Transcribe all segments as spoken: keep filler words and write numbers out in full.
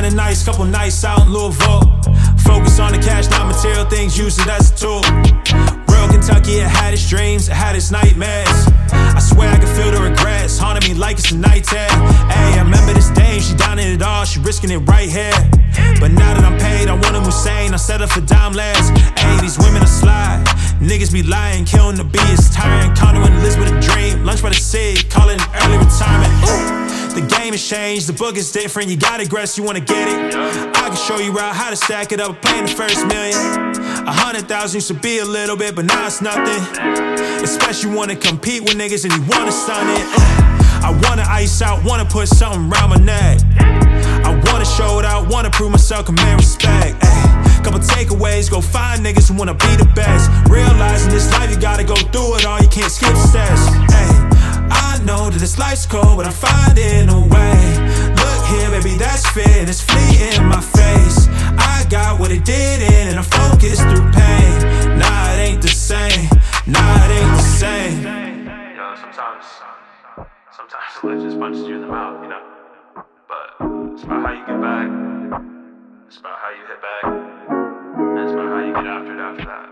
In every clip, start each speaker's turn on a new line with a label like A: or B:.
A: Kinda nice, couple nights out in Louisville. Focus on the cash, not material things, use it as a tool. Real Kentucky, it had its dreams, it had its nightmares. I swear I can feel the regrets, haunting me like it's a night terror. Ayy, I remember this dame, she down in it all, she risking it right here. But now that I'm paid, I want them Hussein, I settle for dime less. Ayy, these women are slide, niggas be lying, killing the beat, it's tiring. Condo and Liz with a dream, lunch by the sea, call it an early retirement. Ooh. The game has changed, the book is different, you gotta aggress, you wanna get it. I can show you out how to stack it up, playing the first million. A hundred thousand used to be a little bit, but now it's nothing. Especially wanna compete with niggas and you wanna stun it. I wanna ice out, wanna put something around my neck. I wanna show it out, wanna prove myself, command respect. Ay, couple takeaways, go find niggas who wanna be the best. Realizing this life, you gotta go through it all, you can't skip steps. Ay, I know that this life's cold, but I'm finding a way. Look here, baby, that's fit, and it's fleeting in my face. I got what it did in, and I focus through pain. Nah, it ain't the same. Nah, it ain't the same.
B: Yo, sometimes, sometimes life just punches you in the mouth, you know? But it's about how you get back. It's about how you hit back. And it's about how you get after it after that.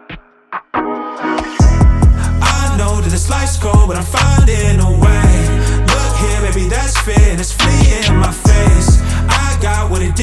A: I know that this life's cold, but I'm finding a way. Look here, baby, that's fit, and it's fleeting in my face. I got what it